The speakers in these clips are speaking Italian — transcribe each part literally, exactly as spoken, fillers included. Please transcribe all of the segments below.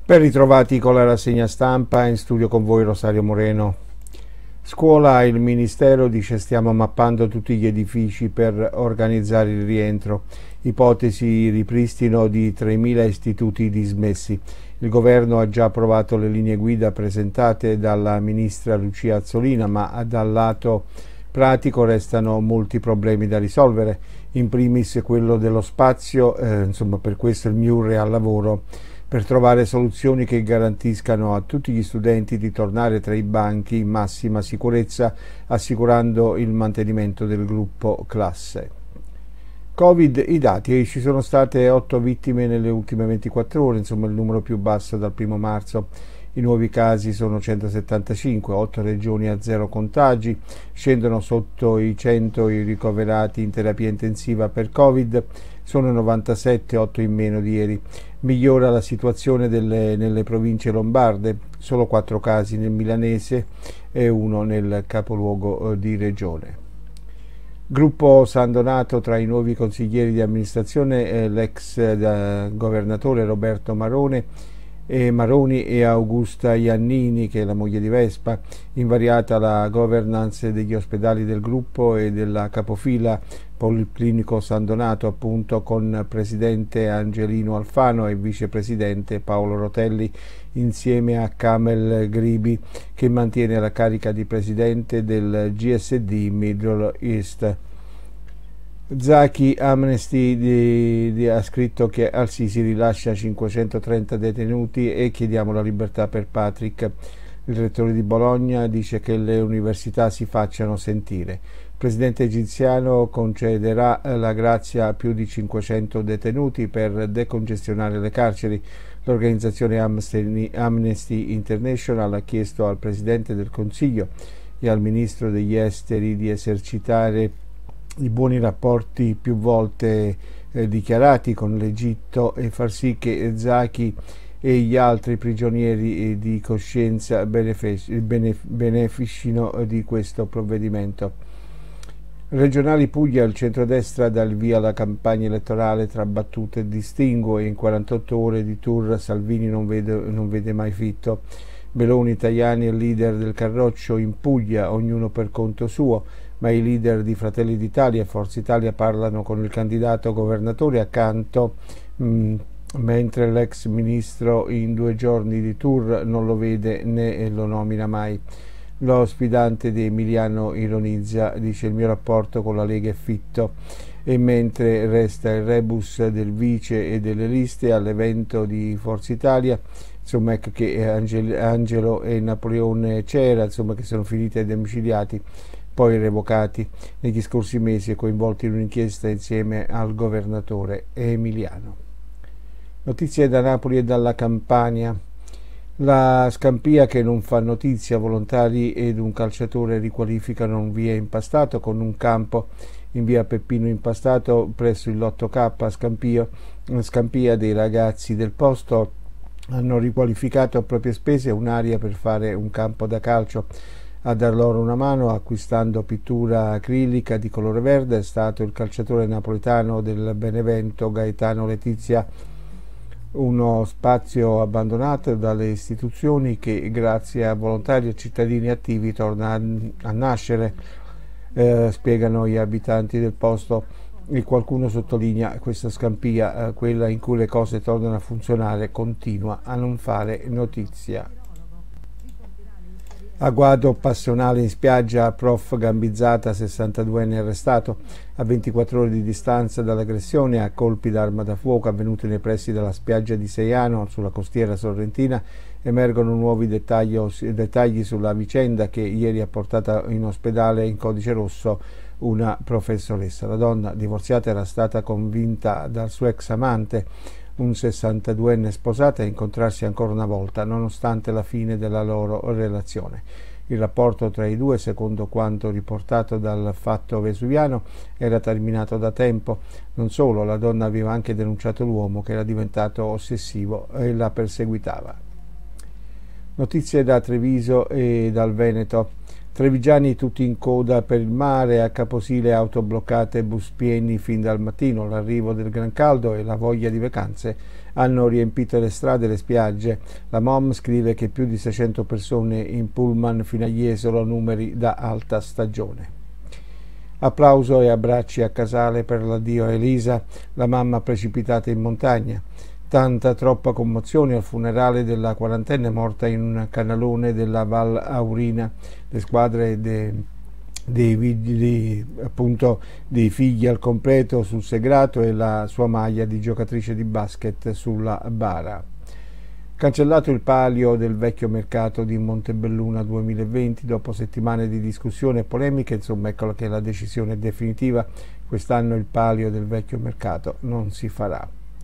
Ben ritrovati con la rassegna stampa, in studio con voi Rosario Moreno. Scuola, il Ministero dice stiamo mappando tutti gli edifici per organizzare il rientro. Ipotesi ripristino di tremila istituti dismessi. Il governo ha già approvato le linee guida presentate dalla ministra Lucia Azzolina, ma dal lato pratico restano molti problemi da risolvere, in primis quello dello spazio, eh, insomma per questo il MIUR è al lavoro per trovare soluzioni che garantiscano a tutti gli studenti di tornare tra i banchi in massima sicurezza, assicurando il mantenimento del gruppo classe. Covid, i dati, ci sono state otto vittime nelle ultime ventiquattro ore, insomma il numero più basso dal primo marzo. I nuovi casi sono centosettantacinque, otto regioni a zero contagi, scendono sotto i cento i ricoverati in terapia intensiva per Covid, sono novantasette, otto in meno di ieri. Migliora la situazione delle, nelle province lombarde, solo quattro casi nel milanese e uno nel capoluogo di regione. Gruppo San Donato, tra i nuovi consiglieri di amministrazione eh, l'ex eh, governatore Roberto Marone e Maroni e Augusta Iannini, che è la moglie di Vespa. Invariata la governance degli ospedali del gruppo e della capofila Policlinico San Donato, appunto, con presidente Angelino Alfano e vicepresidente Paolo Rotelli, insieme a Kamel Gribi, che mantiene la carica di presidente del G S D Middle East. Zaki Amnesty di, di, ha scritto che Al-Sisi rilascia cinquecentotrenta detenuti e chiediamo la libertà per Patrick. Il rettore di Bologna dice che le università si facciano sentire. Il presidente egiziano concederà la grazia a più di cinquecento detenuti per decongestionare le carceri. L'organizzazione Amnesty International ha chiesto al presidente del Consiglio e al ministro degli esteri di esercitare i buoni rapporti più volte eh, dichiarati con l'Egitto e far sì che Zaki e gli altri prigionieri eh, di coscienza beneficino di questo provvedimento. Regionali Puglia, il centrodestra dà il via alla campagna elettorale tra battute e distinguo e in quarantotto ore di tour Salvini non vede, non vede mai fitto. Meloni, Tajani e leader del Carroccio in Puglia, ognuno per conto suo, ma i leader di Fratelli d'Italia e Forza Italia parlano con il candidato governatore accanto, mh, mentre l'ex ministro in due giorni di tour non lo vede né lo nomina mai. Lo sfidante di Emiliano ironizza, dice il mio rapporto con la Lega è fitto, e mentre resta il rebus del vice e delle liste all'evento di Forza Italia, insomma ecco che Angelo e Napoleone Cera, insomma, che sono finiti ai domiciliati, poi revocati negli scorsi mesi e coinvolti in un'inchiesta insieme al governatore Emiliano. Notizie da Napoli e dalla Campania. La Scampia che non fa notizia, volontari ed un calciatore riqualificano un via Impastato con un campo in via Peppino Impastato presso il l'otto K a Scampia. Scampia dei ragazzi del posto hanno riqualificato a proprie spese un'area per fare un campo da calcio. A dar loro una mano acquistando pittura acrilica di colore verde è stato il calciatore napoletano del Benevento Gaetano Letizia, uno spazio abbandonato dalle istituzioni che grazie a volontari e cittadini attivi torna a, a nascere, eh, spiegano gli abitanti del posto, e qualcuno sottolinea questa Scampia, eh, quella in cui le cose tornano a funzionare, continua a non fare notizia. Agguato passionale in spiaggia, prof gambizzata, sessantaduenne arrestato. A ventiquattro ore di distanza dall'aggressione a colpi d'arma da fuoco avvenute nei pressi della spiaggia di Seiano, sulla costiera sorrentina, emergono nuovi dettagli, dettagli sulla vicenda che ieri ha portato in ospedale in codice rosso una professoressa. La donna divorziata era stata convinta dal suo ex amante, un sessantaduenne sposato, a incontrarsi ancora una volta nonostante la fine della loro relazione. Il rapporto tra i due, secondo quanto riportato dal Fatto Vesuviano, era terminato da tempo. Non solo, la donna aveva anche denunciato l'uomo, che era diventato ossessivo e la perseguitava. Notizie da Treviso e dal Veneto. Trevigiani tutti in coda per il mare, a Caposile auto bloccate e bus pieni fin dal mattino. L'arrivo del gran caldo e la voglia di vacanze hanno riempito le strade e le spiagge. La Mom scrive che più di seicento persone in pullman fino a Jesolo, numeri da alta stagione. Applauso e abbracci a Casale per l'addio a Elisa, la mamma precipitata in montagna. Tanta troppa commozione al funerale della quarantenne morta in un canalone della Val Aurina. Le squadre de, dei vigili, appunto, dei figli al completo sul Segrato e la sua maglia di giocatrice di basket sulla bara. Cancellato il palio del vecchio mercato di Montebelluna duemilaventi, dopo settimane di discussione e polemiche, insomma eccola che la decisione è definitiva, quest'anno il palio del vecchio mercato non si farà.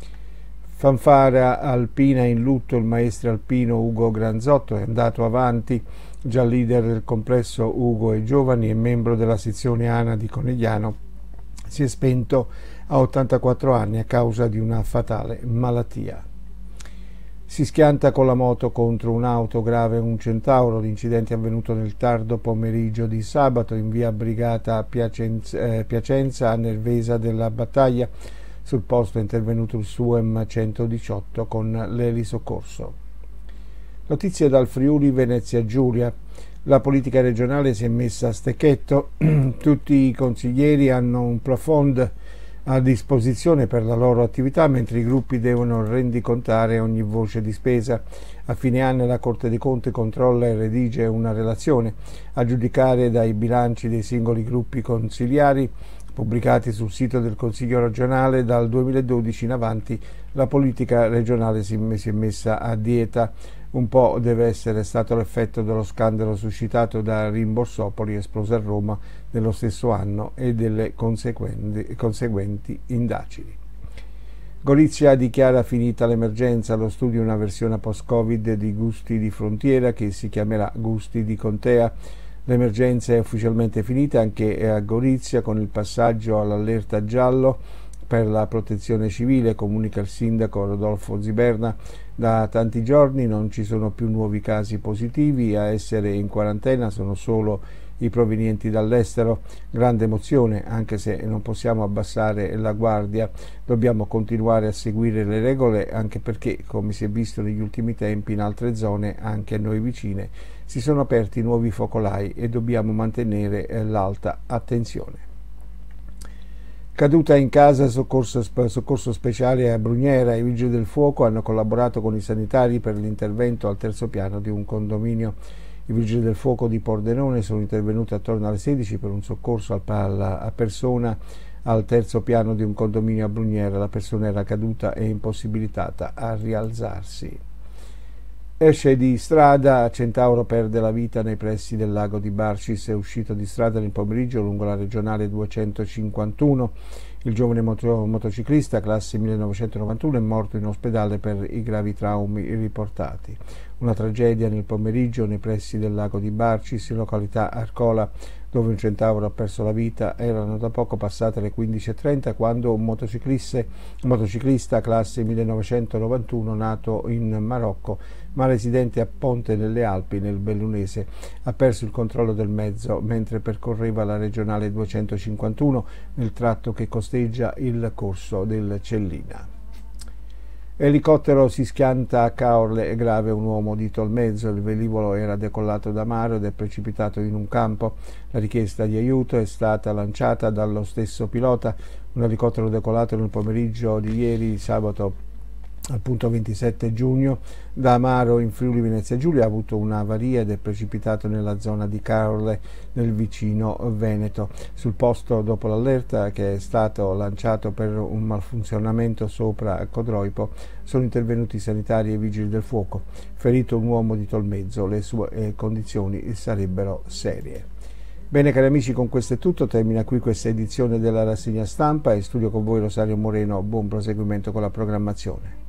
Fanfara alpina in lutto, il maestro alpino Ugo Granzotto è andato avanti, già leader del complesso Ugo e Giovani e membro della sezione ANA di Conegliano, si è spento a ottantaquattro anni a causa di una fatale malattia. Si schianta con la moto contro un'auto, grave un centauro. L'incidente è avvenuto nel tardo pomeriggio di sabato in via Brigata Piacenza, eh, Piacenza a Nervesa della Battaglia. Sul posto è intervenuto il SUEM centodiciotto con l'elisoccorso. Notizie dal Friuli Venezia Giulia. La politica regionale si è messa a stecchetto. Tutti i consiglieri hanno un plafond a disposizione per la loro attività, mentre i gruppi devono rendicontare ogni voce di spesa. A fine anno la Corte dei Conti controlla e redige una relazione a giudicare dai bilanci dei singoli gruppi consiliari pubblicati sul sito del Consiglio regionale. Dal duemiladodici in avanti la politica regionale si è messa a dieta. Un po' deve essere stato l'effetto dello scandalo suscitato da Rimborsopoli, esploso a Roma nello stesso anno, e delle conseguenti, conseguenti indagini. Gorizia dichiara finita l'emergenza, allo studio una versione post-Covid di Gusti di Frontiera che si chiamerà Gusti di Contea. L'emergenza è ufficialmente finita anche a Gorizia con il passaggio all'allerta giallo per la protezione civile, comunica il sindaco Rodolfo Ziberna. Da tanti giorni non ci sono più nuovi casi positivi, a essere in quarantena sono solo i provenienti dall'estero. Grande emozione, anche se non possiamo abbassare la guardia, dobbiamo continuare a seguire le regole, anche perché, come si è visto negli ultimi tempi in altre zone, anche a noi vicine, si sono aperti nuovi focolai e dobbiamo mantenere l'alta attenzione. Caduta in casa, soccorso, soccorso speciale a Brugnera. I vigili del fuoco hanno collaborato con i sanitari per l'intervento al terzo piano di un condominio. I vigili del fuoco di Pordenone sono intervenuti attorno alle sedici per un soccorso a persona al terzo piano di un condominio a Brugnera. La persona era caduta e impossibilitata a rialzarsi. Esce di strada, Centauro perde la vita nei pressi del lago di Barcis. È uscito di strada nel pomeriggio lungo la regionale duecentocinquantuno. Il giovane moto- motociclista, classe millenovecentonovantuno, è morto in ospedale per i gravi traumi riportati. Una tragedia nel pomeriggio nei pressi del lago di Barcis, in località Arcola, dove un centauro ha perso la vita. Erano da poco passate le quindici e trenta quando un motociclista, un motociclista classe millenovecentonovantuno, nato in Marocco ma residente a Ponte nelle Alpi nel Bellunese, ha perso il controllo del mezzo mentre percorreva la regionale duecentocinquantuno nel tratto che costeggia il corso del Cellina. Elicottero si schianta a Caorle, è grave un uomo dito al mezzo. Il velivolo era decollato da Maro ed è precipitato in un campo. La richiesta di aiuto è stata lanciata dallo stesso pilota. Un elicottero decollato nel pomeriggio di ieri, sabato al punto ventisette giugno, da Amaro in Friuli Venezia Giulia, ha avuto un'avaria ed è precipitato nella zona di Caorle nel vicino Veneto. Sul posto, dopo l'allerta che è stato lanciato per un malfunzionamento sopra Codroipo, sono intervenuti i sanitari e i vigili del fuoco. Ferito un uomo di Tolmezzo, le sue condizioni sarebbero serie. Bene cari amici, con questo è tutto, termina qui questa edizione della rassegna stampa. In studio con voi Rosario Moreno, buon proseguimento con la programmazione.